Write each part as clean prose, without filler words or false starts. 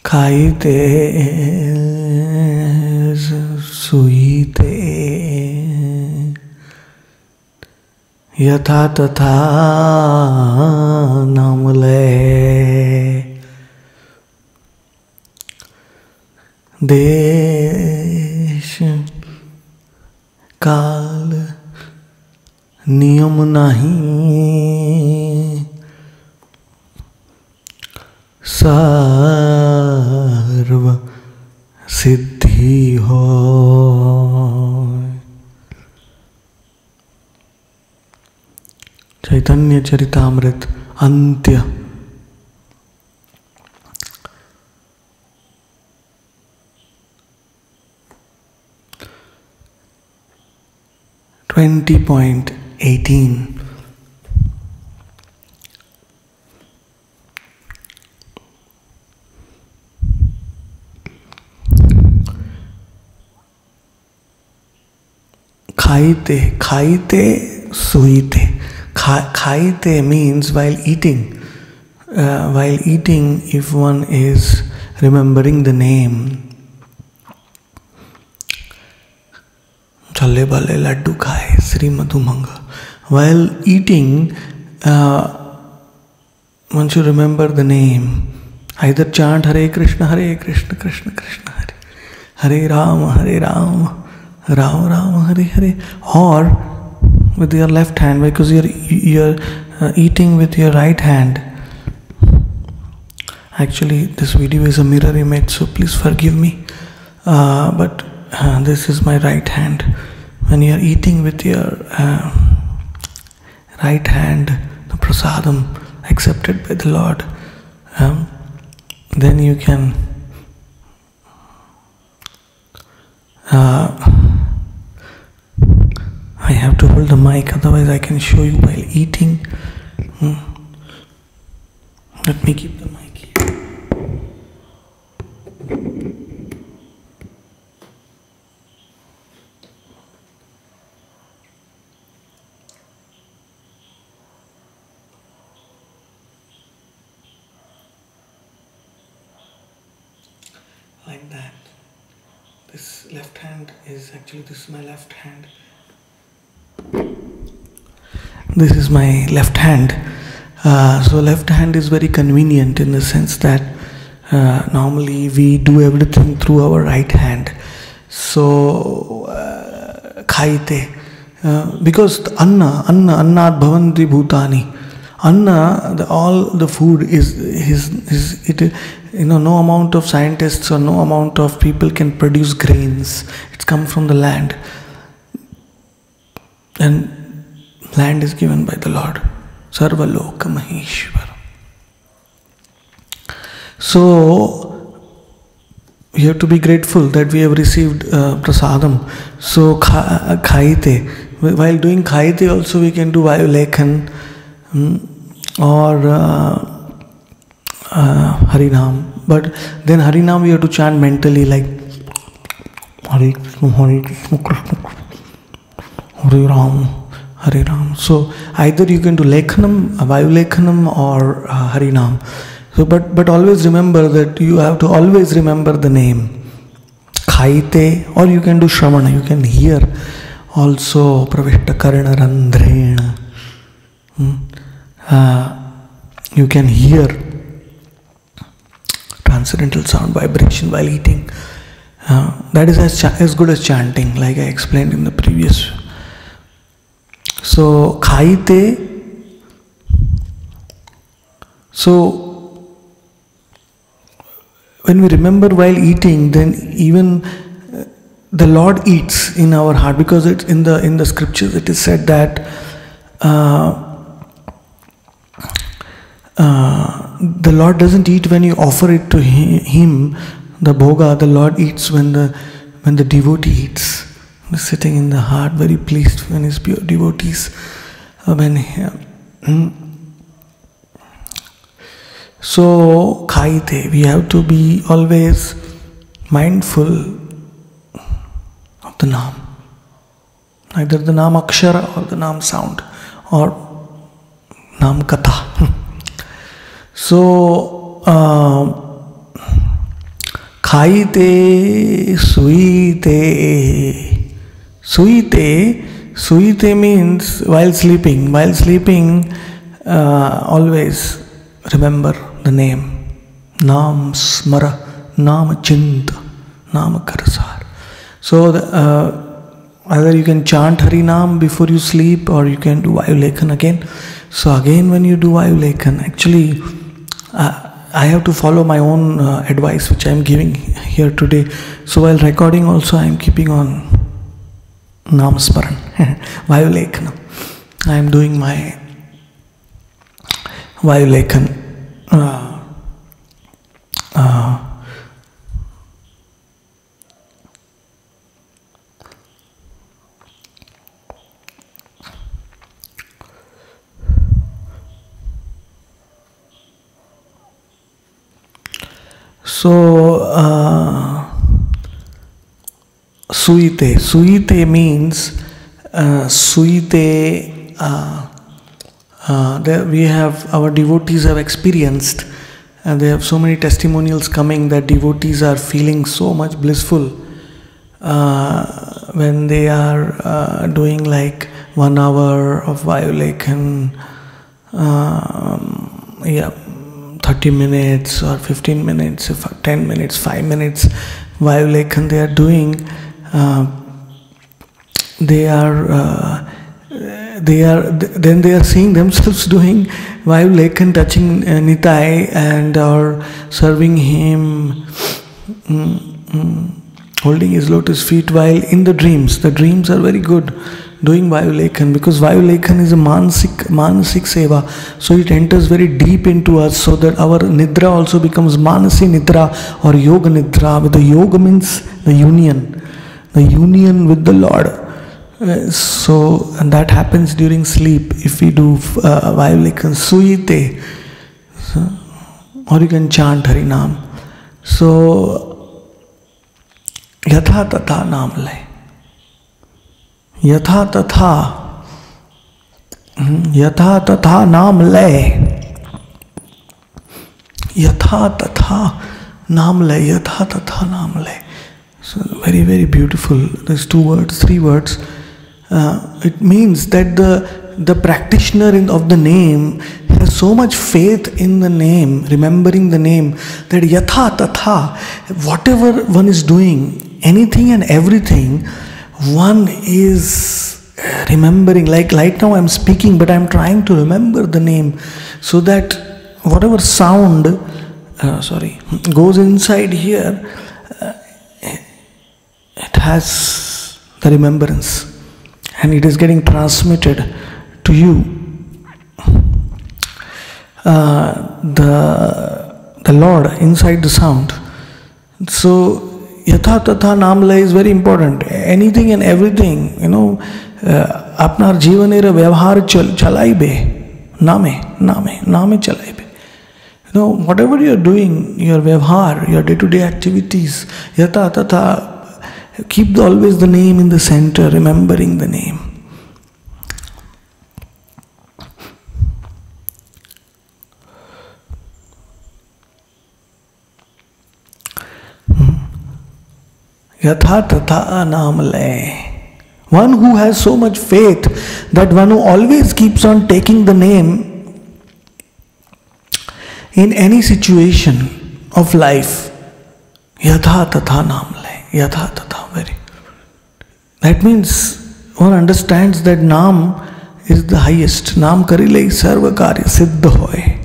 खाईते सुईते यथा तथा नाम ले देश काल नियम नहीं सर्व सिद्धि हो। चैतन्य Charitamrita अंत्य 20.18 खाईते खाईते सुईते। Khaite means while eating. While eating, if one is remembering the name, challe bale laddu khaye Sri Madhumanga. While eating, one should remember the name. Either chant Hare Krishna, Krishna Krishna Hare, Hare Rama, Rama Rama, Hare Hare, or with your left hand, because you're eating with your right hand. Actually, this video is a mirror image, so please forgive me. But this is my right hand. When you're eating with your right hand, the prasadam accepted by the Lord, then you can I have to hold the mic, otherwise I can show you while eating. Let me keep the mic here. Like that. This left hand is actually, this is my left hand. This is my left hand. So left hand is very convenient in the sense that normally we do everything through our right hand. So khaite, because annat bhavanti bhutani. Anna, all the food is it. No amount of scientists or no amount of people can produce grains. It's come from the land, and land is given by the Lord. Sarva Loka Maheshwar. So we have to be grateful that we have received prasadam. So khaite. While doing khaite also we can do Vayulekhan or Harinam. But then Harinam we have to chant mentally, like Hare Krishna Krishna Hare Ram Hare Ram. So either you can do Lekhanam, Vayulekhanam or Harinam. So but always remember that you have to always remember the name Khaite, or you can do Shravana. You can hear also Pravishta Karna Randhrena. You can hear transcendental sound vibration while eating. That is as good as chanting, like I explained in the previous. So khaite. So when we remember while eating, then even the Lord eats in our heart, because it's in the scriptures it is said that the Lord doesn't eat when you offer it to Him, the bhoga. The Lord eats when the devotee eats. He's sitting in the heart, very pleased when His pure devotees. So khaite, we have to be always mindful of the Naam, either the Naam Akshara or the Naam sound or Naam Katha. So Khaite suite. Suite means while sleeping. While sleeping, always remember the name. Naam smara, naam chinta, naam karsar. So either you can chant Harinam before you sleep, or you can do Vayulekhan again. So again, when you do Vayulekhan, actually I have to follow my own advice which I am giving here today. So while recording also I am keeping on Namasmaran, Vayulekhan. I am doing my Vayulekhan. So, suite. Suite means suite. There we have, our devotees have experienced, and they have so many testimonials coming that devotees are feeling so much blissful when they are doing like 1 hour of Vayulekhan. 30 minutes or 15 minutes, 10 minutes, 5 minutes Vayulekhan they are doing. They are seeing themselves doing Vayulekhan, touching Nitai and or serving him, holding his lotus feet while in the dreams. The dreams are very good. Doing Vayulekhan, because Vayulekhan is a manasik seva, so it enters very deep into us, so that our nidra also becomes manasi nidra or yoga nidra. With the yoga means the union with the Lord. So and that happens during sleep if we do Vayulekhan, suite, or you can chant Harinam. So yatha tatha naam le. Yatha tatha naam le. Yatha tatha naam le. Yatha tatha naam le. So very, very beautiful. There's 2 words, 3 words. It means that the practitioner of the name has so much faith in the name, remembering the name, that yatha tatha, whatever one is doing, anything and everything, one is remembering. Like right now I'm speaking, but I'm trying to remember the name, so that whatever sound goes inside here, it has the remembrance and it is getting transmitted to you. The Lord inside the sound. So Yatha tatha naam le is very important. Anything and everything, apnar jivanera vyavhar chalaibe, name chalaibe. Whatever you are doing, your vyavhar, your day-to-day activities, yatha tatha, keep always the name in the center, remembering the name. Yatha tatha naam le. One who has so much faith, that one who always keeps on taking the name in any situation of life. Yatha tatha naam le. Yatha tatha, very. That means one understands that Naam is the highest. Naam karile sarva karya siddha hoy.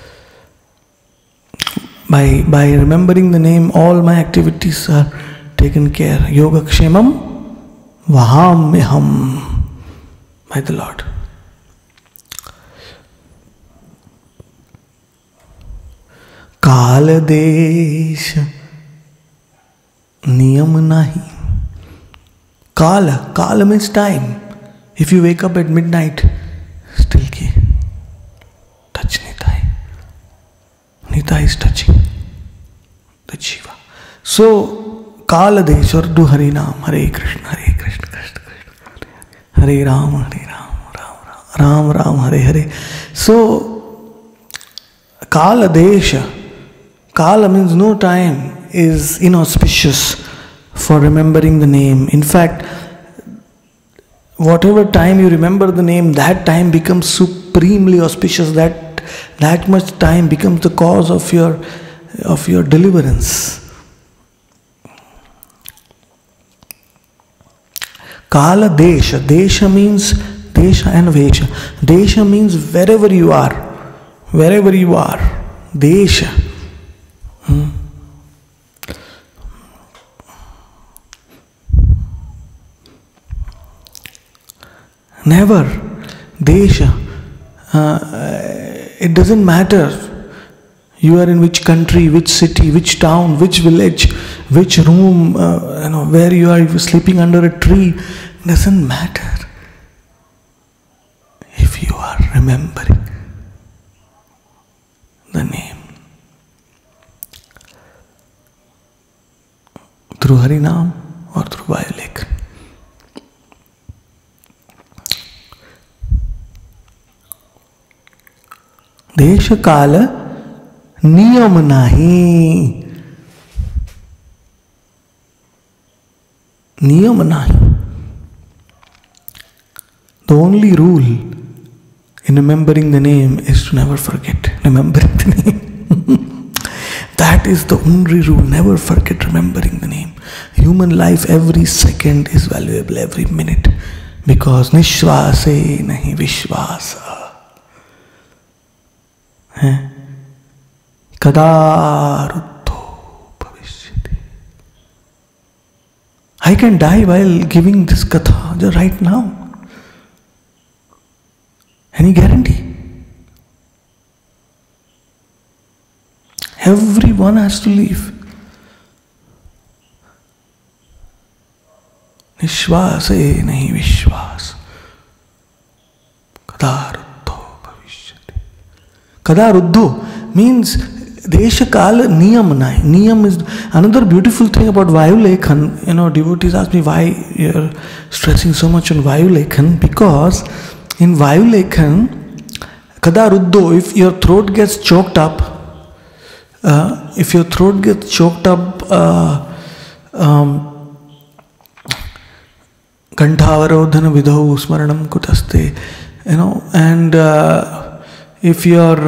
By remembering the name, all my activities are taken care. Yoga kshemam vahamyaham, by the Lord. Kala desha niyam nahi. Kala means time. If you wake up at midnight, still touch Nitai. Nitai is touching the Jiva. So Kala Desh, or do Harinam, Hare Krishna, Krishna Krishna, Hare Ram, Ram Ram, Hare Hare. So Kala Desha, Kala means no time. is inauspicious for remembering the name. In fact, whatever time you remember the name, that time becomes supremely auspicious. That much time becomes the cause of your deliverance. Kala Desha. Desha means Desha and Vesha. Desha means wherever you are. Wherever you are. Desha. Never. Desha. It doesn't matter. You are in which country, which city, which town, which village, which room, where you are sleeping under a tree. Doesn't matter. If you are remembering the name through Harinam or through Vayulekhan. Desha Kala Niyam nahi. Niyam nahi. The only rule in remembering the name is to never forget remembering the name. That is the only rule. Never forget remembering the name. Human life, every second is valuable, every minute. Because nishvase nahi vishvasa. Kada ruddho bhavishyati. I can die while giving this katha just right now. Any guarantee? Everyone has to leave. Nishvase nahi vishvas. Kada ruddho bhavishyati. Kada ruddho means Desha Kala Niyam nahi. Niyam is another beautiful thing about Vayulekhan. Devotees ask me why you're stressing so much on Vayulekhan. Because in Vayulekhan, Kada ruddho, if your throat gets choked up, Kantavarodhana vidhau smaranam kutaste, and if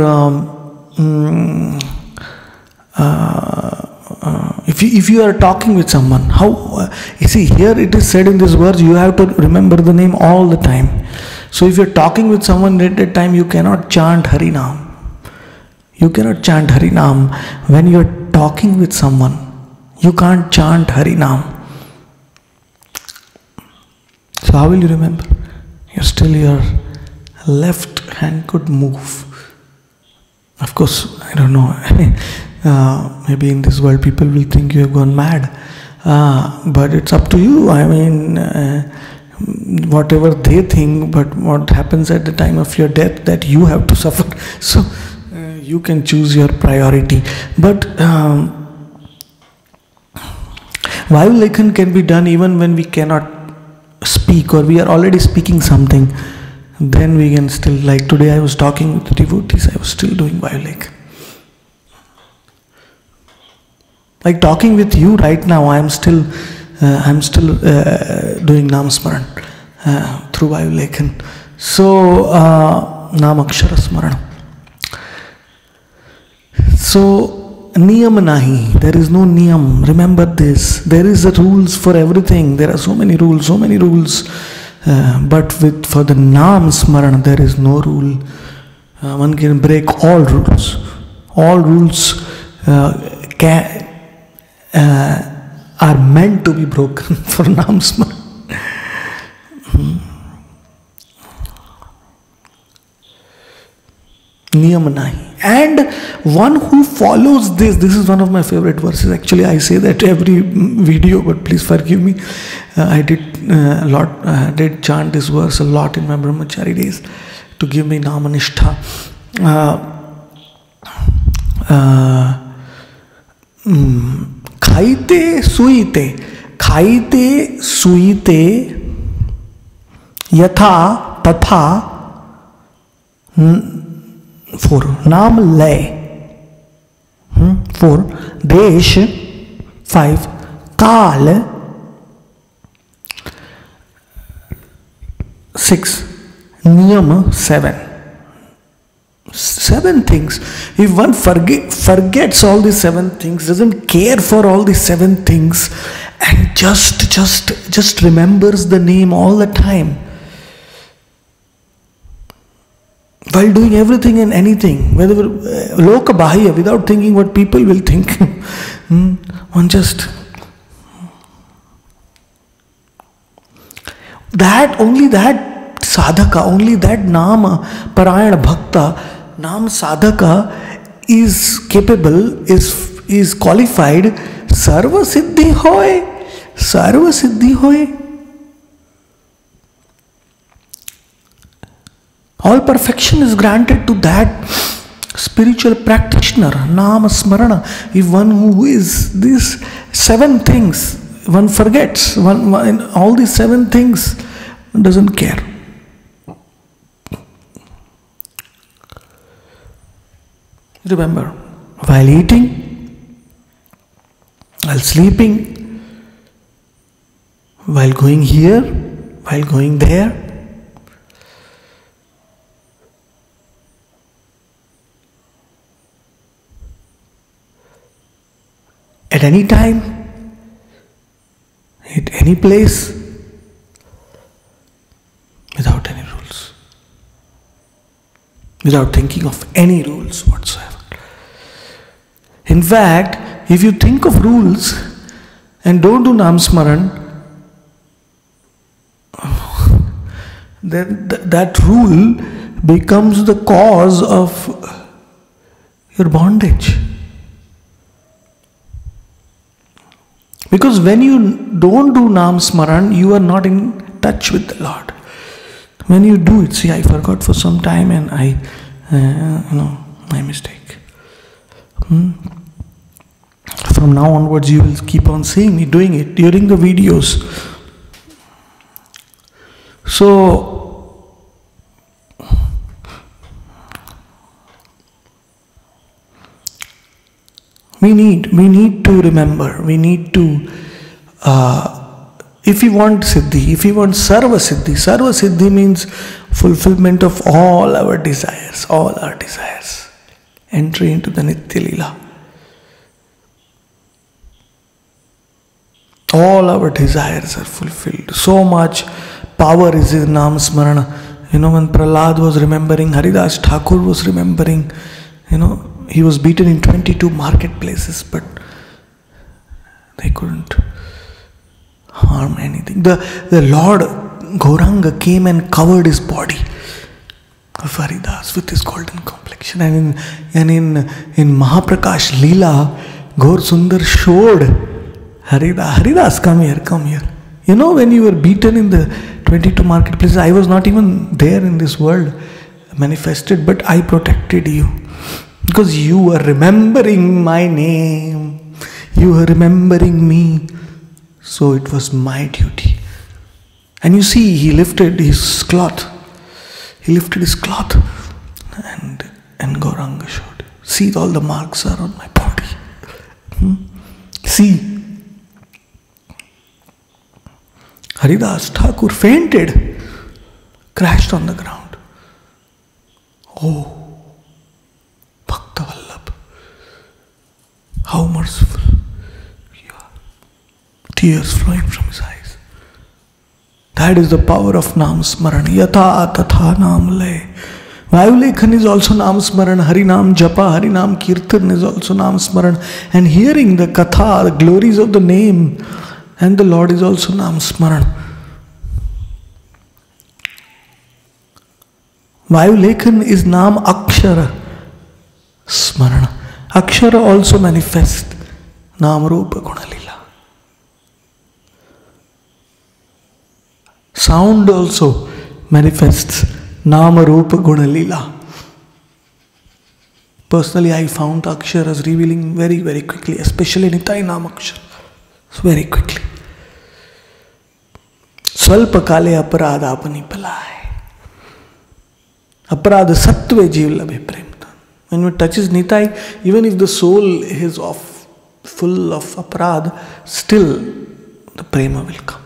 if you are talking with someone, you see here it is said in this verse, you have to remember the name all the time. So if you are talking with someone at that time, you cannot chant Harinam. You cannot chant Harinam when you are talking with someone. You can't chant Harinam. So how will you remember? Your left hand could move. Of course, I don't know. Maybe in this world people will think you have gone mad. But it's up to you. I mean, whatever they think, but what happens at the time of your death, that you have to suffer. So you can choose your priority. But Vayulekhan can be done even when we cannot speak, or we are already speaking something. Then we can still, like today I was talking with the devotees, I was still doing Vayulekhan. Like talking with you right now, I'm still doing Namasmaran through Vayulekhan. So Namakshara Smaranam. So Niyam nahi. There is no niyam. Remember this. There is a rules for everything. There are so many rules. But for the Nam Smaran, there is no rule. One can break all rules. All rules are meant to be broken for Nam Smaran. Niyam nahi. And one who follows this is one of my favorite verses. Actually, I say that every video, but please forgive me. I did chant this verse a lot in my brahmachari days to give me Namanishta. Khaite suite yatha tatha 4 नाम लय 4 देश 5. Kal. 6. Niyam. 7. 7 things. If one forgets all these 7 things, doesn't care for all these 7 things, and just remembers the name all the time, while doing everything and anything, whether loka bahya, without thinking what people will think, one just that, only that sadhaka, only that nama parayana bhakta, Nam sadhaka is capable, is qualified, sarva siddhi hoy, sarva siddhi hoy. All perfection is granted to that spiritual practitioner, Nam Smarana. If one who is these 7 things, one forgets, all these 7 things, one doesn't care. Remember, while eating, while sleeping, while going here, while going there, at any time, at any place, without any rules, without thinking of any rules whatsoever. In fact, if you think of rules and don't do Nam Smaran, then that rule becomes the cause of your bondage. Because when you don't do Nam Smaran, you are not in touch with the Lord. When you do it, see, I forgot for some time and my mistake. From now onwards, you will keep on seeing me doing it during the videos. So, we need to remember, we need to, if we want Siddhi, if we want Sarva Siddhi means fulfillment of all our desires, entry into the Nitya Leela. All our desires are fulfilled. So much power is in Nam Smarana. When Prahlad was remembering, Haridas Thakur was remembering, he was beaten in 22 marketplaces, but they couldn't harm anything. The Lord Gauranga came and covered his body of Haridas with his golden complexion. And in Mahaprakash Leela, Gaur Sundar showed Haridas, come here. When you were beaten in the 22 marketplaces, I was not even there in this world manifested, but I protected you. Because you were remembering my name, you were remembering me, so it was my duty. And you see, he lifted his cloth, and Gauranga showed. See, all the marks are on my body. See, Haridas Thakur fainted, crashed on the ground. Oh, Bhakta Vallabh, how merciful you are. Tears flowing from his eyes. That is the power of Nam Smaran. Yatha Tatha Nam Lay. Vayulekhan is also Nam Smaran. Harinam Japa, Harinam Kirtan is also Nam Smaran. And hearing the Katha, the glories of the name and the Lord is also Nam Smaran. Vayulekhan is Nam Akshara Smarana. Akshara also manifests Nam Rupa Guna Lila. Sound also manifests Nama Rupa Guna Lila. Personally, I found Aksharas revealing very, very quickly, especially Nitai Nam Akshara. Very quickly. Swalpa kale aparadha apani palai. Aparadha sattve jeev labhe premta. When it touches Nitai, even if the soul is of full of aparad, still the prema will come.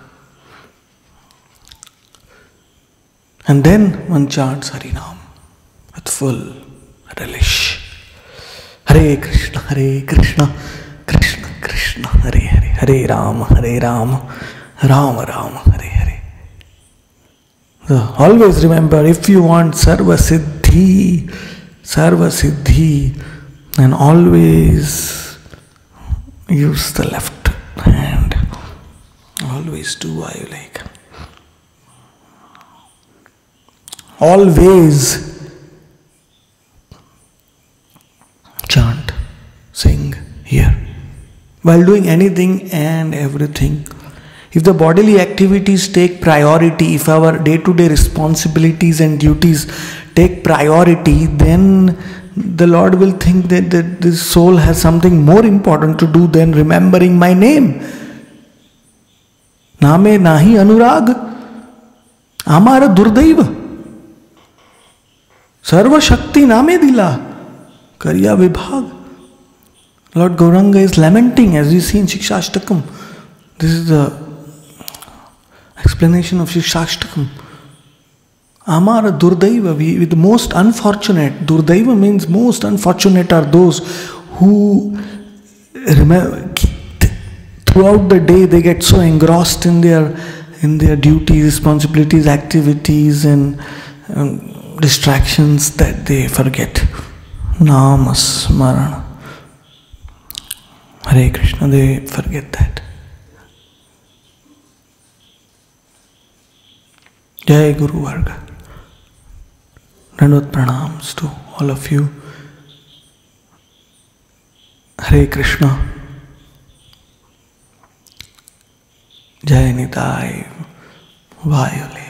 And then one chants Harinam with full relish. Hare Krishna, Krishna Krishna, Hare Hare, Hare Rama, Rama Rama, Hare Hare. So always remember, if you want Sarva Siddhi, then always use the left hand. Always do Ayurveda. Always chant, sing here. While doing anything and everything, if the bodily activities take priority, if our day-to-day responsibilities and duties take priority, then the Lord will think that this soul has something more important to do than remembering my name. Name nahi anurag, amara durdaiva. Sarva Shakti name dila, Karya Vibhag. Lord Gauranga is lamenting, as we see in Shikshashtakam. This is the explanation of Shikshashtakam. Amara Durdaiva, we the most unfortunate. Durdaiva means most unfortunate are those who remember, throughout the day they get so engrossed in their duties, responsibilities, activities and distractions that they forget Namasmarana. Hare Krishna, they forget that. Jai Guru Varga. Dandavad pranams to all of you. Hare Krishna. Jai Nitai Vayule.